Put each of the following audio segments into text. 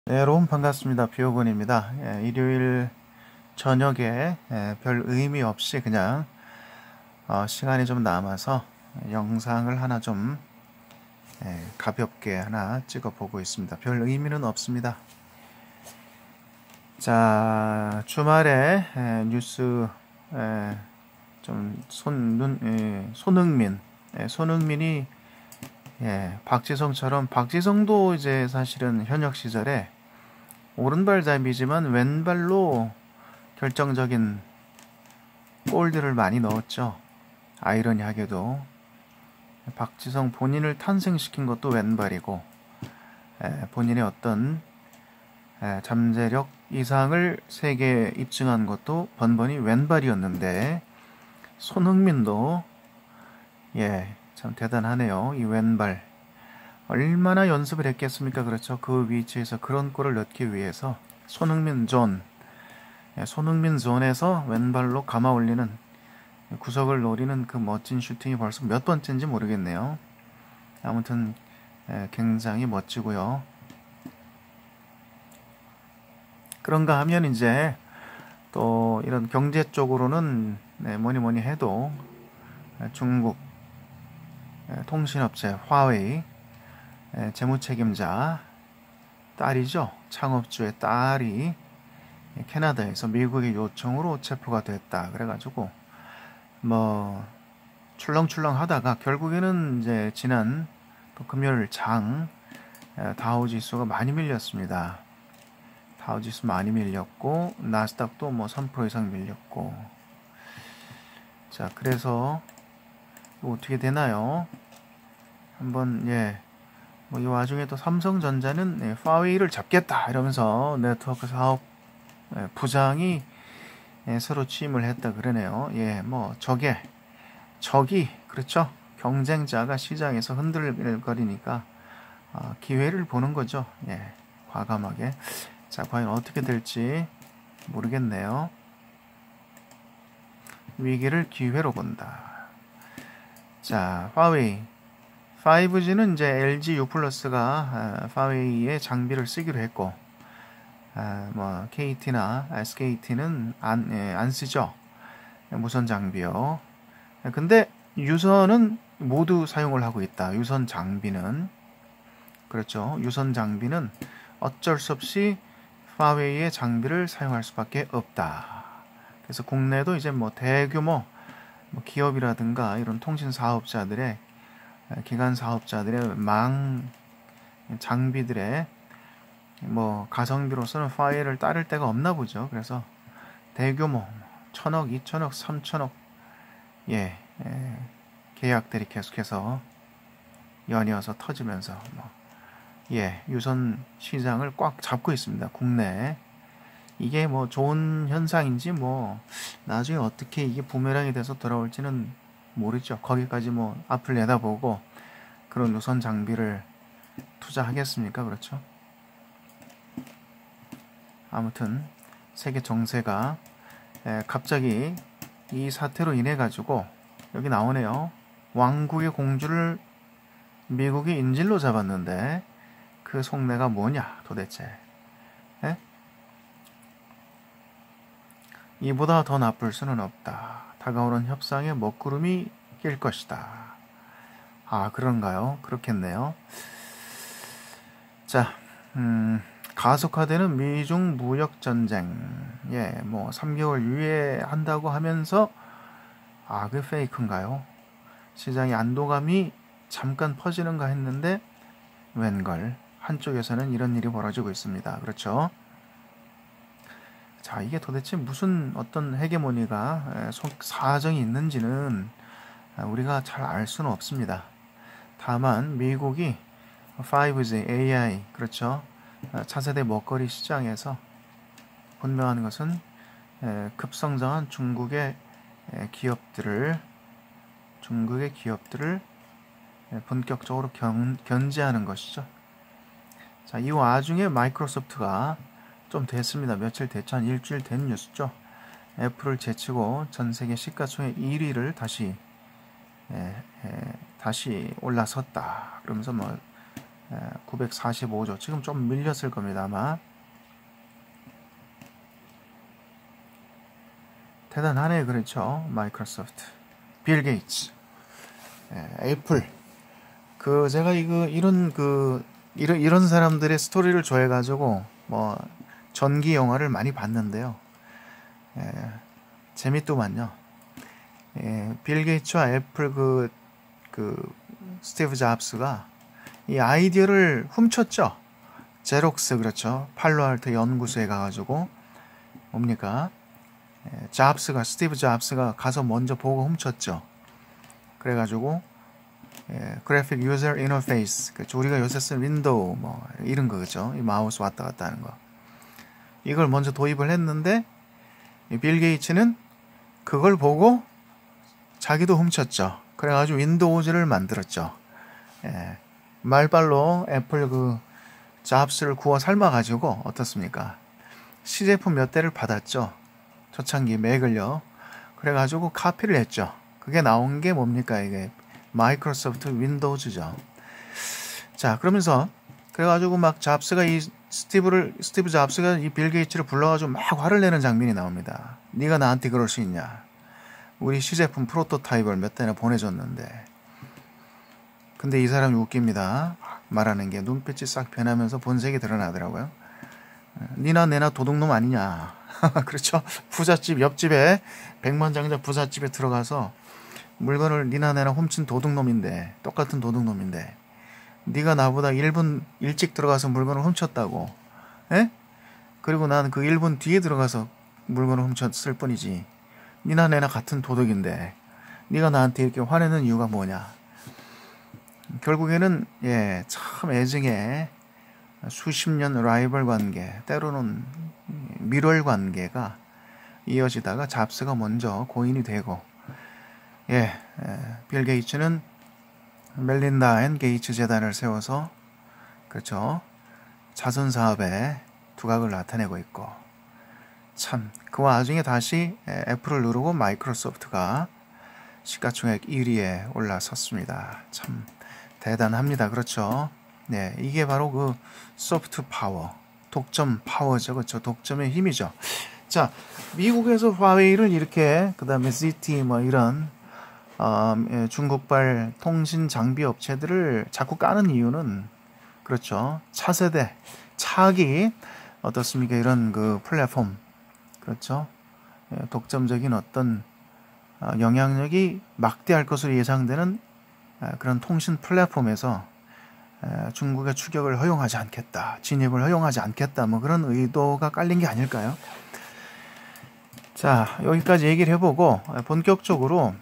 네, 여러분 반갑습니다. 비오군입니다. 일요일 저녁에 별 의미 없이 그냥 시간이 좀 남아서 영상을 하나 좀 가볍게 하나 찍어보고 있습니다. 별 의미는 없습니다. 자, 주말에 뉴스 좀 손흥민이 박지성처럼 박지성도 이제 사실은 현역 시절에 오른발잡이지만 왼발로 결정적인 골들을 많이 넣었죠. 아이러니하게도 박지성 본인을 탄생시킨 것도 왼발이고 본인의 어떤 잠재력 이상을 세계에 입증한 것도 번번이 왼발이었는데 손흥민도 참 대단하네요. 이 왼발 얼마나 연습을 했겠습니까? 그렇죠. 그 위치에서 그런 골을 넣기 위해서 손흥민 존에서 왼발로 감아 올리는 구석을 노리는 그 멋진 슈팅이 벌써 몇 번째인지 모르겠네요. 아무튼 굉장히 멋지고요. 그런가 하면 이제 또 이런 경제 쪽으로는 뭐니 해도 중국 통신업체 화웨이 재무책임자 딸이죠. 창업주의 딸이 캐나다에서 미국의 요청으로 체포가 됐다. 그래가지고 뭐 출렁출렁 하다가 결국에는 이제 지난 또 금요일 장 다우지수가 많이 밀렸습니다. 다우지수 많이 밀렸고 나스닥도 뭐 3% 이상 밀렸고 자 그래서 어떻게 되나요? 한번 뭐 이 와중에 또 삼성전자는 파웨이를 잡겠다 이러면서 네트워크 사업 부장이 새로 취임을 했다 그러네요. 뭐 적이 그렇죠. 경쟁자가 시장에서 흔들거리니까 기회를 보는 거죠. 과감하게. 자, 과연 어떻게 될지 모르겠네요. 위기를 기회로 본다. 자, 화웨이 5G는 이제 LG U+가 파웨이의 장비를 쓰기로 했고 뭐 KT나 SKT는 안 쓰죠. 무선 장비요. 근데 유선은 모두 사용을 하고 있다. 유선 장비는 그렇죠. 유선 장비는 어쩔 수 없이 파웨이의 장비를 사용할 수밖에 없다. 그래서 국내도 이제 뭐 대규모 기업이라든가 이런 통신 사업자들의 기관 사업자들의 망 장비들의 뭐 가성비로서는 파웨이를 따를 데가 없나 보죠. 그래서 대규모 1,000억, 2,000억, 3,000억 계약들이 계속해서 연이어서 터지면서 유선 시장을 꽉 잡고 있습니다. 국내에. 이게 뭐 좋은 현상인지 뭐 나중에 어떻게 이게 부메랑이 돼서 돌아올지는 모르죠. 거기까지 뭐 앞을 내다보고 그런 유선 장비를 투자하겠습니까? 그렇죠. 아무튼 세계 정세가 갑자기 이 사태로 인해 가지고 여기 나오네요. 왕국의 공주를 미국이 인질로 잡았는데 그 속내가 뭐냐 도대체. 이보다 더 나쁠 수는 없다. 다가오는 협상에 먹구름이 낄 것이다. 그런가요? 그렇겠네요. 자, 가속화되는 미중 무역 전쟁. 뭐 3개월 유예한다고 하면서 그게 페이크인가요? 시장의 안도감이 잠깐 퍼지는가 했는데 웬걸 한쪽에서는 이런 일이 벌어지고 있습니다. 그렇죠? 자, 이게 도대체 무슨 어떤 헤게모니가 사정이 있는지는 우리가 잘 알 수는 없습니다. 다만 미국이 5G, AI, 그렇죠? 차세대 먹거리 시장에서 분명한 것은 급성장한 중국의 기업들을 본격적으로 견제하는 것이죠. 자, 이 와중에 마이크로소프트가 좀 됐습니다. 며칠 됐죠. 한 일주일 된 뉴스죠. 애플을 제치고 전 세계 시가총액 1위를 다시 올라섰다. 그러면서 뭐 945조. 지금 좀 밀렸을 겁니다, 아마. 대단하네, 그렇죠. 마이크로소프트, 빌 게이츠, 애플. 제가 이런 사람들의 스토리를 좋아해가지고 뭐 전기 영화를 많이 봤는데요. 재밌더만요. 빌 게이츠와 애플 스티브 잡스가 이 아이디어를 훔쳤죠. 제록스, 그렇죠. 팔로알토 연구소에 가가지고 뭡니까? 스티브 잡스가 가서 먼저 보고 훔쳤죠. 그래가지고 그래픽 유저 인터페이스, 그렇죠. 우리가 요새 쓰는 윈도우 뭐 이런 거죠. 이 마우스 왔다 갔다 하는 거. 이걸 먼저 도입을 했는데 빌 게이츠는 그걸 보고 자기도 훔쳤죠. 그래가지고 윈도우즈를 만들었죠. 말발로 애플 잡스를 구워 삶아가지고 어떻습니까? 시제품 몇 대를 받았죠. 초창기 맥을요. 그래가지고 카피를 했죠. 그게 나온 게 뭡니까? 이게 마이크로소프트 윈도우즈죠. 자, 그러면서 그래가지고 막 스티브 잡스가 이 빌 게이츠를 불러가지고 막 화를 내는 장면이 나옵니다. 네가 나한테 그럴 수 있냐? 우리 시제품 프로토타입을 몇 대나 보내줬는데. 근데 이 사람이 웃깁니다. 말하는 게 눈빛이 싹 변하면서 본색이 드러나더라고요. 니나 내나 도둑놈 아니냐. 그렇죠. 부잣집 옆집에 백만장자 부잣집에 들어가서 물건을 니나 내나 훔친 도둑놈인데, 똑같은 도둑놈인데 네가 나보다 1분 일찍 들어가서 물건을 훔쳤다고. 그리고 난 그 1분 뒤에 들어가서 물건을 훔쳤을 뿐이지. 니나 내나 같은 도둑인데 네가 나한테 이렇게 화내는 이유가 뭐냐. 결국에는 참 애증의 수십 년 라이벌 관계, 때로는 밀월 관계가 이어지다가 잡스가 먼저 고인이 되고, 빌 게이츠는 멜린다 앤 게이츠 재단을 세워서, 그렇죠, 자선 사업에 두각을 나타내고 있고, 참 그 와중에 다시 애플을 누르고 마이크로소프트가 시가총액 1위에 올라섰습니다. 참 대단합니다. 그렇죠. 이게 바로 그 소프트 파워, 독점 파워죠. 그렇죠. 독점의 힘이죠. 자, 미국에서 화웨이를 이렇게, 그 다음에 ZTE 뭐 이런 중국발 통신 장비 업체들을 자꾸 까는 이유는, 그렇죠, 차세대, 차기 어떻습니까? 이런 그 플랫폼, 그렇죠, 독점적인 어떤 영향력이 막대할 것으로 예상되는 그런 통신 플랫폼에서 중국의 추격을 허용하지 않겠다, 진입을 허용하지 않겠다, 뭐 그런 의도가 깔린 게 아닐까요? 자, 여기까지 얘기를 해보고 본격적으로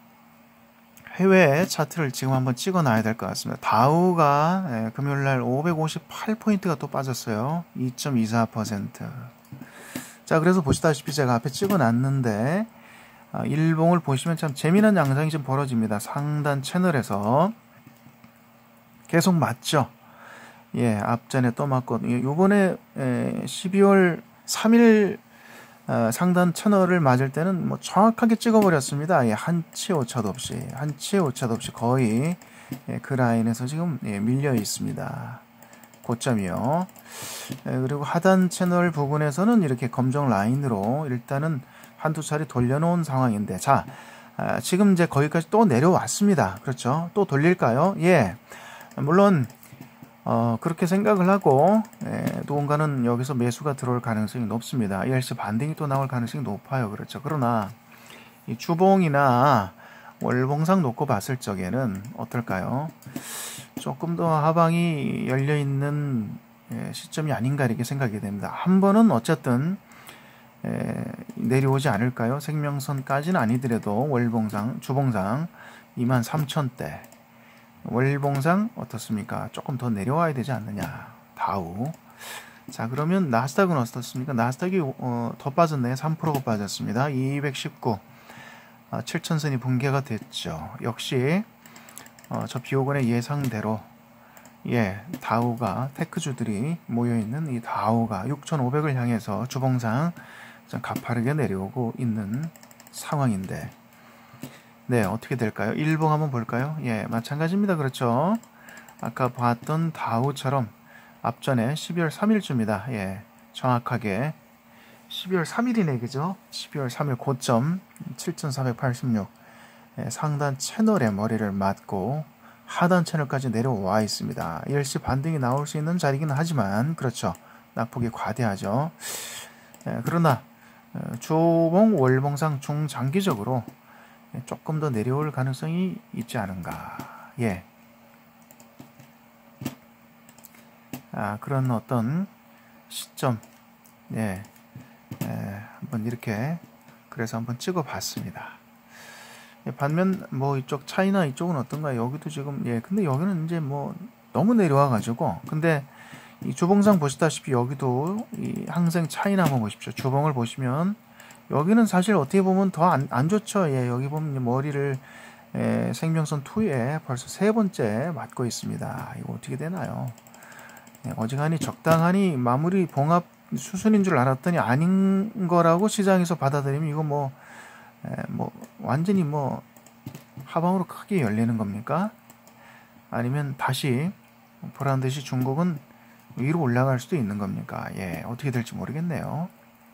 해외 차트를 지금 한번 찍어놔야 될 것 같습니다. 다우가 금요일날 558포인트가 또 빠졌어요. 2.24%. 자, 그래서 보시다시피 제가 앞에 찍어놨는데 일봉을 보시면 참 재미난 양상이 좀 벌어집니다. 상단 채널에서 계속 맞죠. 앞전에 또 맞고, 요번에 12월 3일 상단 채널을 맞을 때는 뭐 정확하게 찍어버렸습니다. 한치의 오차도 없이 거의 그 라인에서 지금 밀려 있습니다. 고점이요. 그리고 하단 채널 부분에서는 이렇게 검정 라인으로 일단은 한두 차례 돌려놓은 상황인데, 자, 지금 이제 거기까지 또 내려왔습니다. 그렇죠? 또 돌릴까요? 물론 그렇게 생각을 하고 누군가는 여기서 매수가 들어올 가능성이 높습니다. ELC 반등이 또 나올 가능성이 높아요. 그렇죠. 그러나 이 주봉이나 월봉상 놓고 봤을 적에는 어떨까요? 조금 더 하방이 열려있는 시점이 아닌가 이렇게 생각이 됩니다. 한 번은 어쨌든 내려오지 않을까요? 생명선까지는 아니더라도 월봉상, 주봉상 23,000대, 월봉상 어떻습니까? 조금 더 내려와야 되지 않느냐. 다우. 자, 그러면 나스닥은 어떻습니까? 나스닥이 더 빠졌네요. 3%가 빠졌습니다. 219. 7,000선이 붕괴가 됐죠. 역시 저 비오건의 예상대로 다우가, 테크주들이 모여있는 이 다우가 6,500을 향해서 주봉상 좀 가파르게 내려오고 있는 상황인데, 어떻게 될까요? 일봉 한번 볼까요? 마찬가지입니다. 그렇죠. 아까 봤던 다우처럼 앞전에 12월 3일주입니다. 예, 정확하게 12월 3일이네, 그죠? 12월 3일 고점 7,486. 예, 상단 채널에 머리를 맞고 하단 채널까지 내려와 있습니다. 10시 반등이 나올 수 있는 자리이긴 하지만 그렇죠. 낙폭이 과대하죠. 예, 그러나 주봉 월봉상 중장기적으로 조금 더 내려올 가능성이 있지 않은가. 예. 그런 어떤 시점, 예, 한번 이렇게 그래서 한번 찍어봤습니다. 예, 반면 뭐 이쪽 차이나 이쪽은 어떤가요? 여기도 지금 예, 근데 여기는 이제 뭐 너무 내려와가지고 근데 이 주봉상 보시다시피 여기도 이 항생 차이나 한번 보십시오. 주봉을 보시면 여기는 사실 어떻게 보면 더 안 좋죠. 예, 여기 보면 머리를 생명선 2에 벌써 3번째 맞고 있습니다. 이거 어떻게 되나요? 예, 어지간히 적당하니 마무리 봉합 수순인 줄 알았더니 아닌 거라고 시장에서 받아들이면 이거 뭐 완전히 뭐 하방으로 크게 열리는 겁니까? 아니면 다시 보란 듯이 중국은 위로 올라갈 수도 있는 겁니까? 예, 어떻게 될지 모르겠네요.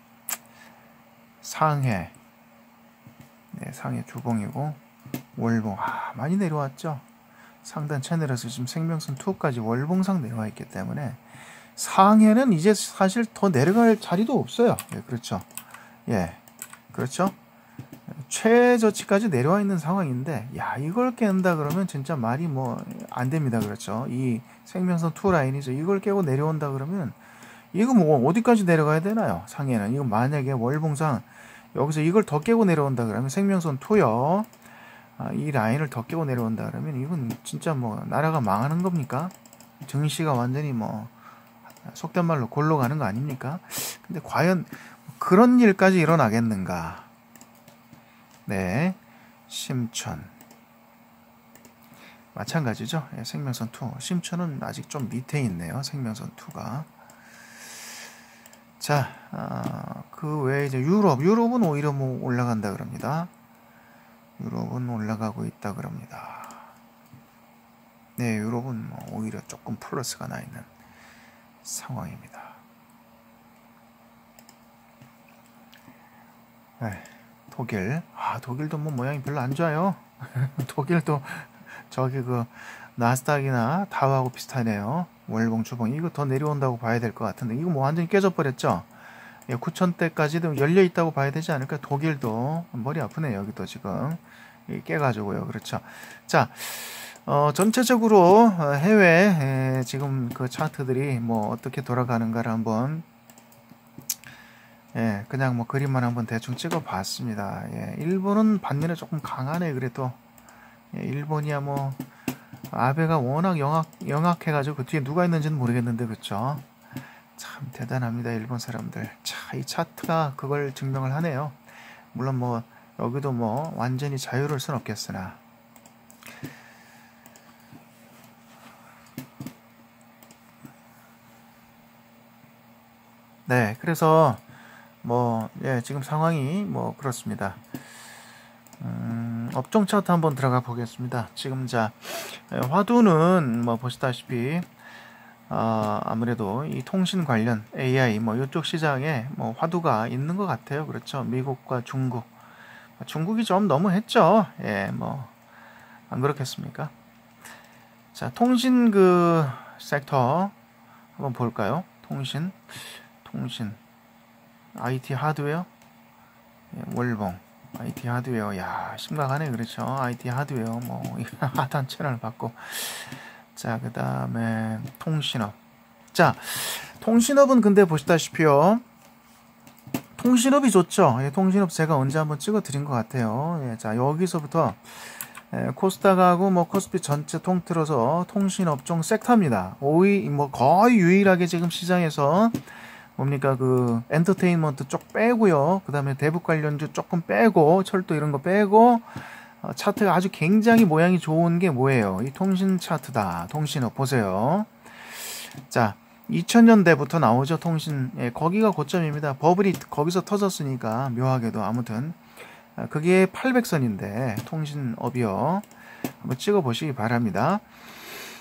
상해, 네, 상해 주봉이고 월봉, 많이 내려왔죠. 상단 채널에서 지금 생명선 2까지 월봉상 내려와 있기 때문에 상해는 이제 사실 더 내려갈 자리도 없어요. 예, 그렇죠. 예, 그렇죠. 최저치까지 내려와 있는 상황인데, 야, 이걸 깬다 그러면 진짜 말이 뭐 안 됩니다. 그렇죠. 이 생명선 2 라인이죠. 이걸 깨고 내려온다 그러면 이거 뭐 어디까지 내려가야 되나요? 상해는 이거 만약에 월봉상 여기서 이걸 더 깨고 내려온다 그러면 생명선 2요. 이 라인을 더 깨고 내려온다 그러면 이건 진짜 뭐 나라가 망하는 겁니까? 증시가 완전히 뭐 속된 말로 골로 가는 거 아닙니까? 근데 과연 그런 일까지 일어나겠는가? 네, 심천 마찬가지죠. 예, 생명선 2 심천은 아직 좀 밑에 있네요. 생명선 2가. 자, 그 외에 이제 유럽은 오히려 뭐 올라간다 그럽니다. 유럽은 올라가고 있다 그럽니다. 네, 유럽은 뭐 오히려 조금 플러스가 나 있는 상황입니다. 네, 독일도 뭐 모양이 별로 안 좋아요. 독일도 저기 그 나스닥이나 다우하고 비슷하네요. 월봉 주봉 이거 더 내려온다고 봐야 될 것 같은데 이거 뭐 완전히 깨져버렸죠. 9,000대까지도 열려 있다고 봐야 되지 않을까. 독일도 머리 아프네요. 여기도 지금 깨가지고요. 그렇죠. 자, 전체적으로 해외 지금 그 차트들이 뭐 어떻게 돌아가는가를 한번 그냥 뭐 그림만 한번 대충 찍어봤습니다. 일본은 반면에 조금 강하네. 그래도 일본이야 뭐 아베가 워낙 영악해가지고 그 뒤에 누가 있는지는 모르겠는데 그렇죠. 참 대단합니다. 일본 사람들. 자, 이 차트가 그걸 증명을 하네요. 물론 뭐 여기도 뭐 완전히 자유로울 순 없겠으나 네, 그래서 뭐 지금 상황이 뭐 그렇습니다. 업종 차트 한번 들어가 보겠습니다. 지금 자 화두는 뭐 보시다시피 아무래도 이 통신 관련 AI 뭐 이쪽 시장에 뭐 화두가 있는 것 같아요. 그렇죠. 미국과 중국이 좀 너무했죠. 뭐 안 그렇겠습니까? 자, 통신 그 섹터 한번 볼까요? 통신 IT 하드웨어 월봉 IT 하드웨어 야 심각하네. 그렇죠. IT 하드웨어 뭐 하단 채널 받고 자, 그 다음에 통신업. 자, 통신업은 근데 보시다시피요. 통신업이 좋죠. 통신업 제가 언제 한번 찍어 드린 것 같아요. 자, 여기서부터 코스닥하고 뭐 코스피 전체 통틀어서 통신업종 섹터입니다. 뭐 거의 유일하게 지금 시장에서 뭡니까 그 엔터테인먼트 쪽 빼고요. 그 다음에 대북 관련주 조금 빼고 철도 이런 거 빼고 차트가 아주 굉장히 모양이 좋은 게 뭐예요? 이 통신 차트다. 통신업 보세요. 자, 2000년대부터 나오죠. 통신. 거기가 고점입니다. 버블이 거기서 터졌으니까 묘하게도 아무튼 그게 800선인데 통신업이요. 한번 찍어 보시기 바랍니다.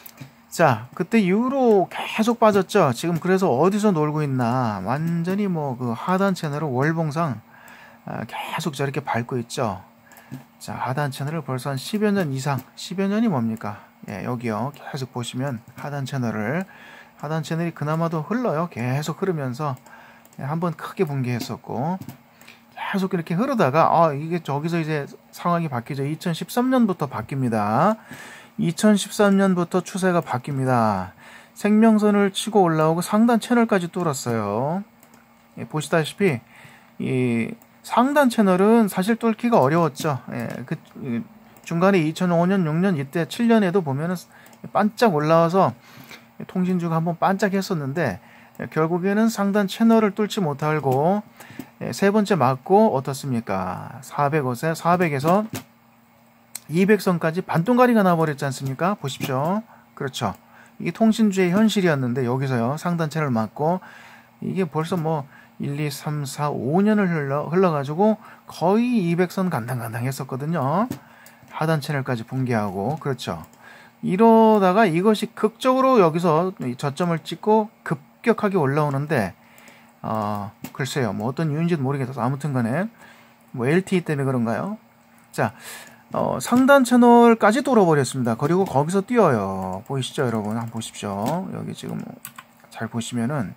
자, 그때 이후로 계속 빠졌죠. 지금 그래서 어디서 놀고 있나. 완전히 뭐 그 하단 채널을 월봉상 계속 저렇게 밟고 있죠. 자, 하단 채널을 벌써 한 10여 년 이상, 10여 년이 뭡니까? 예, 여기요. 계속 보시면 하단 채널이 그나마도 흘러요. 계속 흐르면서 한번 크게 붕괴했었고, 계속 이렇게 흐르다가, 이게 저기서 이제 상황이 바뀌죠. 2013년부터 바뀝니다. 2013년부터 추세가 바뀝니다. 생명선을 치고 올라오고 상단 채널까지 뚫었어요. 예, 보시다시피, 이 상단 채널은 사실 뚫기가 어려웠죠. 예, 중간에 2005년, 6년, 이때 7년에도 보면은 반짝 올라와서 통신주가 한번 반짝했었는데, 결국에는 상단 채널을 뚫지 못하고 세 번째 맞고 어떻습니까? 400에서 200선까지 반동가리가 나버렸지 않습니까? 보십시오. 그렇죠. 이게 통신주의 현실이었는데 여기서요. 상단 채널 맞고 이게 벌써 뭐 1, 2, 3, 4, 5년을 흘러가지고 거의 200선 간당간당 했었거든요. 하단 채널까지 붕괴하고 그렇죠. 이러다가 이것이 극적으로 여기서 저점을 찍고 급격하게 올라오는데 글쎄요. 뭐 어떤 이유인지도 모르겠어서 아무튼 간에 뭐 LTE 때문에 그런가요? 자, 상단 채널까지 뚫어버렸습니다. 그리고 거기서 뛰어요. 보이시죠, 여러분? 한번 보십시오. 여기 지금 잘 보시면은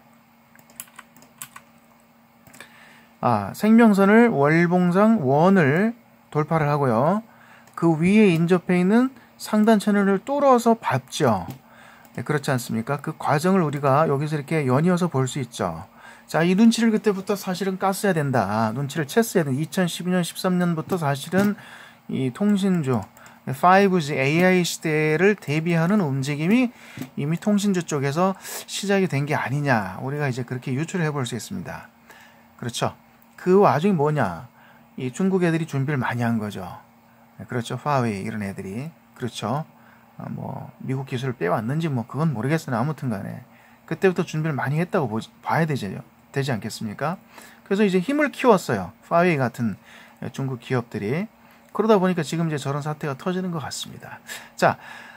생명선을 월봉상 원을 돌파를 하고요. 그 위에 인접해 있는 상단 채널을 뚫어서 밟죠. 네, 그렇지 않습니까? 그 과정을 우리가 여기서 이렇게 연이어서 볼 수 있죠. 자, 이 눈치를 그때부터 사실은 깠어야 된다. 눈치를 챘어야 된다. 2012년, 13년부터 사실은 이 통신주, 5G AI 시대를 대비하는 움직임이 이미 통신주 쪽에서 시작이 된 게 아니냐. 우리가 이제 그렇게 유추를 해볼 수 있습니다. 그렇죠. 그 와중에 뭐냐. 이 중국 애들이 준비를 많이 한 거죠. 그렇죠. 화웨이 이런 애들이. 그렇죠. 뭐 미국 기술을 빼왔는지 뭐 그건 모르겠으나 아무튼 간에 그때부터 준비를 많이 했다고 봐야 되지 않겠습니까? 그래서 이제 힘을 키웠어요. 화웨이 같은 중국 기업들이. 그러다 보니까 지금 이제 저런 사태가 터지는 것 같습니다. 자,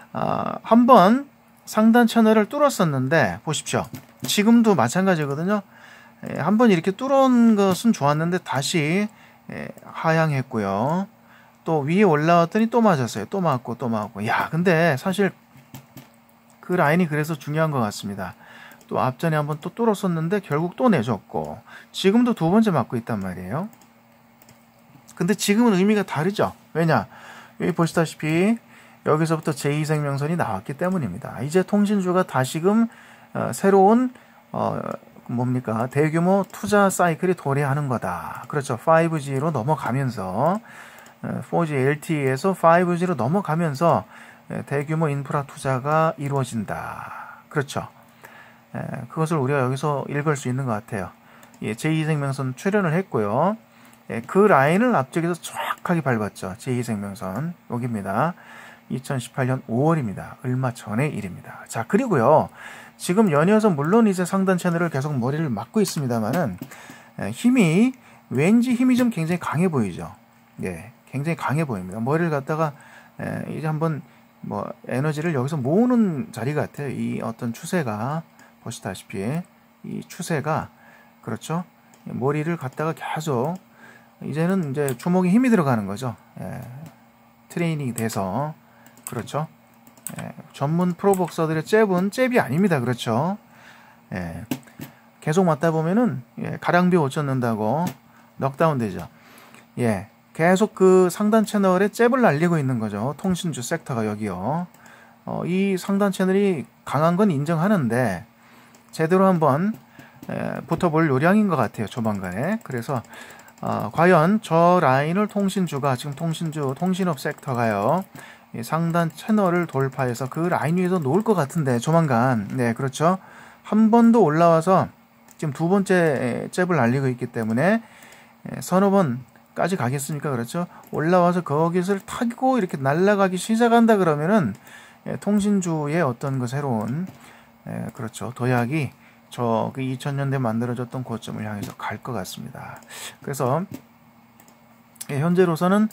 한번 상단 채널을 뚫었었는데 보십시오. 지금도 마찬가지거든요. 한번 이렇게 뚫은 것은 좋았는데 다시 하향했고요. 또 위에 올라왔더니 또 맞았어요. 또 맞고 또 맞고. 야, 근데 사실 그 라인이 그래서 중요한 것 같습니다. 또 앞전에 한번 또 뚫었었는데 결국 또 내줬고 지금도 두 번째 맞고 있단 말이에요. 근데 지금은 의미가 다르죠. 왜냐? 여기 보시다시피 여기서부터 제2생명선이 나왔기 때문입니다. 이제 통신주가 다시금 새로운 뭡니까? 대규모 투자 사이클이 도래하는 거다. 그렇죠. 5G로 넘어가면서 4G LTE에서 5G로 넘어가면서 대규모 인프라 투자가 이루어진다. 그렇죠. 그것을 우리가 여기서 읽을 수 있는 것 같아요. 제2생명선 출연을 했고요. 그 라인을 앞쪽에서 정확하게 밟았죠. 제2생명선 여기입니다. 2018년 5월입니다. 얼마 전의 일입니다. 자, 그리고요. 지금 연이어서 물론 이제 상단 채널을 계속 머리를 맞고 있습니다만은 왠지 힘이 좀 굉장히 강해 보이죠. 예, 굉장히 강해 보입니다. 머리를 갖다가 이제 한번 뭐 에너지를 여기서 모으는 자리 같아요. 이 어떤 추세가 보시다시피 이 추세가 그렇죠. 머리를 갖다가 계속 이제는 이제 주먹에 힘이 들어가는 거죠. 트레이닝이 돼서 그렇죠. 전문 프로복서들의 잽은 잽이 아닙니다. 그렇죠. 계속 맞다 보면은 가랑비 못 쫓는다고 넉다운 되죠. 계속 그 상단 채널에 잽을 날리고 있는 거죠. 통신주 섹터가 여기요. 이 상단 채널이 강한 건 인정하는데 제대로 한번 붙어볼 요량인 것 같아요. 조만간에. 그래서 과연 저 라인을 통신주가 지금 통신업 섹터가요. 상단 채널을 돌파해서 그 라인 위에서 놓을 것 같은데 조만간 네 그렇죠. 한 번 더 올라와서 지금 두 번째 잽을 날리고 있기 때문에 서너 번까지 가겠습니까? 그렇죠. 올라와서 거기서 타고 이렇게 날아가기 시작한다 그러면은 통신주의 어떤 그 새로운 그렇죠 도약이 그 2000년대 만들어졌던 고점을 향해서 갈 것 같습니다. 그래서 현재로서는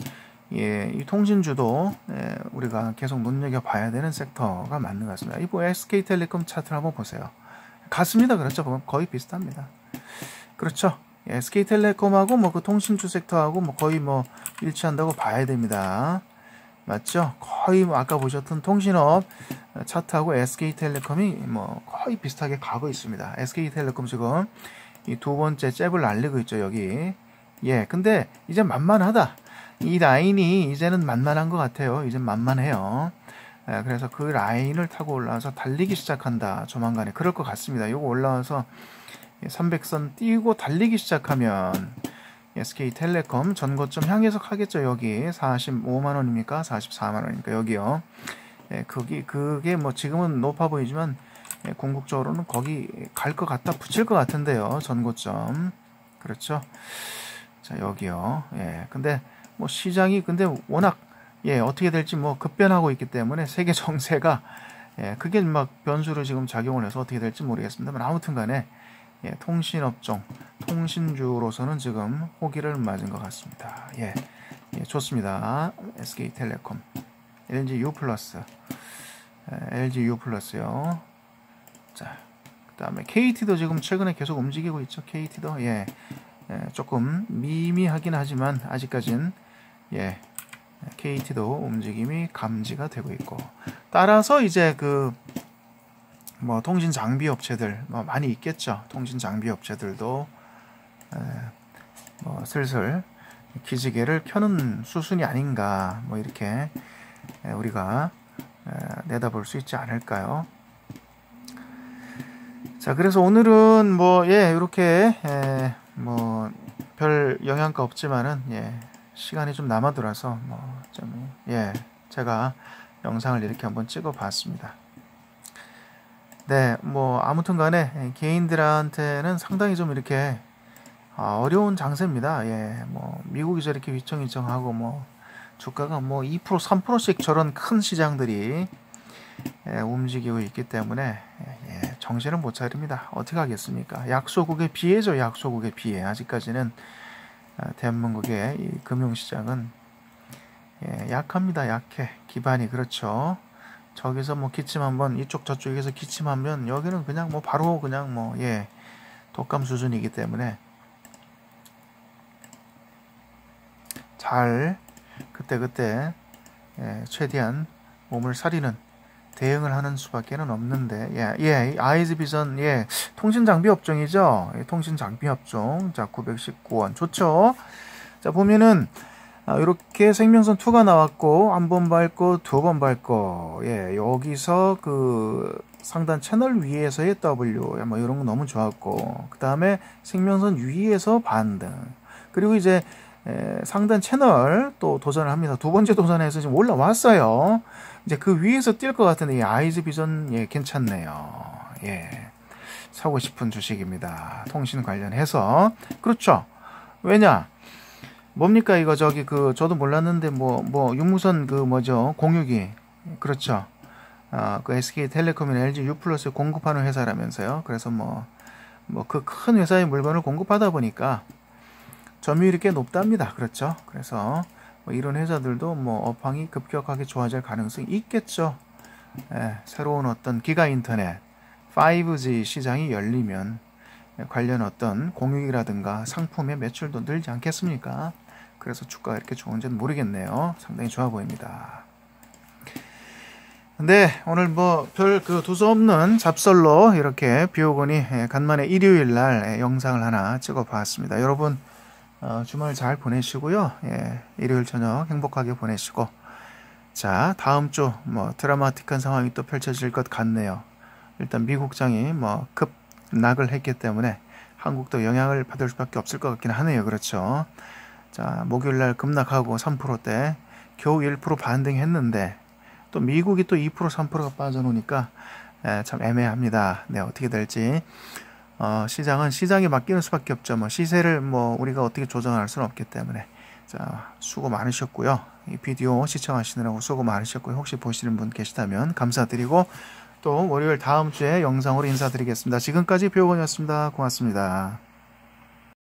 예, 이 통신주도 우리가 계속 눈여겨봐야 되는 섹터가 맞는 것 같습니다. 이거 SK텔레콤 차트를 한번 보세요. 같습니다. 그렇죠. 거의 비슷합니다. 그렇죠. 예, SK텔레콤하고 뭐 그 통신주 섹터하고 뭐 거의 뭐 일치한다고 봐야 됩니다. 맞죠? 거의 뭐 아까 보셨던 통신업 차트하고 SK텔레콤이 뭐 거의 비슷하게 가고 있습니다. SK텔레콤 지금 이 두 번째 잽을 날리고 있죠. 여기. 예, 근데 이제 만만하다. 이 라인이 이제는 만만한 것 같아요. 이제 만만해요. 예, 그래서 그 라인을 타고 올라와서 달리기 시작한다. 조만간에 그럴 것 같습니다. 이거 올라와서 300선 띄고 달리기 시작하면 SK텔레콤 전고점 향해서 가겠죠. 여기 45만원입니까? 44만원입니까? 여기요. 예, 그게 뭐 지금은 높아 보이지만 예, 궁극적으로는 거기 갈 것 같다 붙일 것 같은데요. 전고점. 그렇죠. 자, 여기요. 예, 근데 뭐 시장이 근데 워낙 예, 어떻게 될지 뭐 급변하고 있기 때문에 세계 정세가 예, 그게 막 변수로 지금 작용을 해서 어떻게 될지 모르겠습니다만 아무튼 간에 예, 통신업종, 통신주로서는 지금 호기를 맞은 것 같습니다. 예, 예, 좋습니다. SK텔레콤, LGU+, LGU+요. 자, 그 다음에 KT도 지금 최근에 계속 움직이고 있죠. KT도 예, 조금 미미하긴 하지만 아직까진 예, KT도 움직임이 감지가 되고 있고 따라서 이제 그 뭐 통신 장비 업체들 뭐 많이 있겠죠. 통신 장비 업체들도 뭐 슬슬 기지개를 켜는 수순이 아닌가 뭐 이렇게 우리가 내다볼 수 있지 않을까요? 자, 그래서 오늘은 뭐 예, 이렇게 뭐 별 영향가 없지만은 예, 시간이 좀 남아돌아서 뭐 좀 예, 제가 영상을 이렇게 한번 찍어봤습니다. 네, 뭐 아무튼 간에 개인들한테는 상당히 좀 이렇게 어려운 장세입니다. 예, 뭐 미국이 저렇게 휘청휘청하고 뭐 주가가 뭐 2% 3%씩 저런 큰 시장들이 움직이고 있기 때문에 예, 정신을 못 차립니다. 어떻게 하겠습니까? 약소국의 비애죠. 약소국의 비애. 아직까지는 대한민국의 이 금융시장은 예, 약합니다. 약해. 기반이 그렇죠. 저기서 뭐 기침 한번 이쪽 저쪽에서 기침하면 여기는 그냥 뭐 바로 그냥 뭐 예, 독감 수준이기 때문에 잘 그때그때 예, 최대한 몸을 사리는 대응을 하는 수밖에는 없는데 예, 아이즈비전 예, 통신 장비 업종이죠. 예, 통신 장비 업종. 자, 919원 좋죠. 자, 보면은 이렇게 생명선 2가 나왔고 한 번 밟고 두 번 밟고 예, 여기서 그 상단 채널 위에서의 W 뭐 이런 거 너무 좋았고 그 다음에 생명선 위에서 반등 그리고 이제 상단 채널 또 도전을 합니다. 두 번째 도전해서 지금 올라왔어요. 이제 그 위에서 뛸 것 같은데 이 아이즈비전 예, 괜찮네요. 예, 사고 싶은 주식입니다. 통신 관련해서 그렇죠. 왜냐? 뭡니까 이거 저기 그 저도 몰랐는데 뭐 유무선 그 뭐죠 공유기 그렇죠. 그 SK텔레콤이나 LGU+ 공급하는 회사라면서요. 그래서 뭐 그 큰 회사의 물건을 공급하다 보니까 점유율이 꽤 높답니다. 그렇죠. 그래서 뭐 이런 회사들도 뭐 업황이 급격하게 좋아질 가능성이 있겠죠. 예, 새로운 어떤 기가 인터넷 5G 시장이 열리면 관련 어떤 공유기라든가 상품의 매출도 늘지 않겠습니까? 그래서 주가가 이렇게 좋은지는 모르겠네요. 상당히 좋아 보입니다. 네, 오늘 뭐 별 그 두서없는 잡설로 이렇게 비오거니 간만에 일요일 날 영상을 하나 찍어 봤습니다. 여러분 주말 잘 보내시고요. 예, 일요일 저녁 행복하게 보내시고 자, 다음 주 뭐 드라마틱한 상황이 또 펼쳐질 것 같네요. 일단 미국장이 뭐 급락을 했기 때문에 한국도 영향을 받을 수밖에 없을 것 같긴 하네요. 그렇죠. 자, 목요일날 급락하고 3%대 겨우 1% 반등했는데 또 미국이 또 2% 3%가 빠져놓으니까 참 애매합니다. 네, 어떻게 될지 시장은 시장에 맡기는 수밖에 없죠. 뭐 시세를 뭐 우리가 어떻게 조정할 수는 없기 때문에 자, 수고 많으셨고요. 이 비디오 시청하시느라고 수고 많으셨고요. 혹시 보시는 분 계시다면 감사드리고 또 월요일 다음 주에 영상으로 인사드리겠습니다. 지금까지 배우건이었습니다. 고맙습니다.